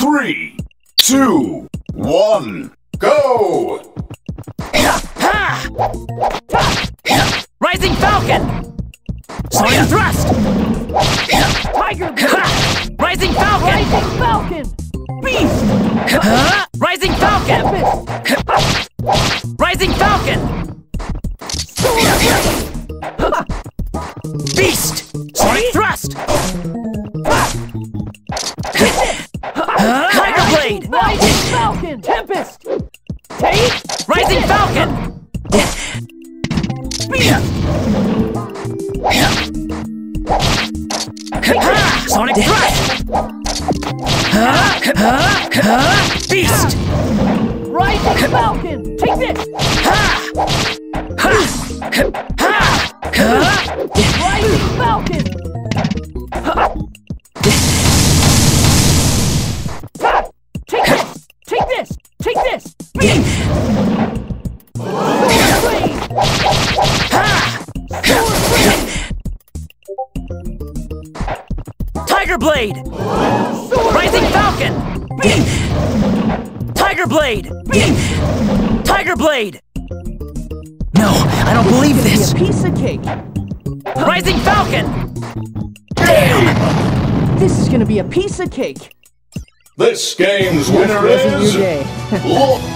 3, 2, 1, go! Rising Falcon! Sonic Thrust! Tiger! Rising Falcon! Rising Falcon! Beast! Rising Falcon! Tempest! Rising Falcon! Beast! Sonic Thrust! Tiger Blade! Rising Falcon! Tempest! Take! Rising Falcon! Beast! Sonic Thrust! Beast! Rising Falcon! Take this! Rising Falcon! Take this! Take this! Take this! Beast! Sword Blade! Sword Blade! Tiger Blade! Sword Rising Blade! Falcon! Beast! Tiger Blade! Beast! Tiger Blade! No, I don't believe this! A piece of cake! Rising Falcon! This is gonna be a piece of cake! This game's winner Wasn't is... your day.